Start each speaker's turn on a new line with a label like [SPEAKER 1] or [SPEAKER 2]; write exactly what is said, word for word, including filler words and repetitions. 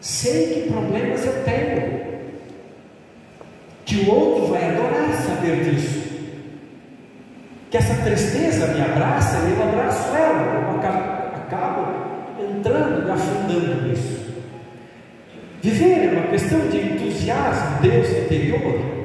[SPEAKER 1] Sei que problemas eu tenho, que o outro vai adorar saber disso, que essa tristeza me abraça e eu abraço ela, eu acabo, acabo entrando e afundando nisso. Viver é uma questão de entusiasmo, Deus interior.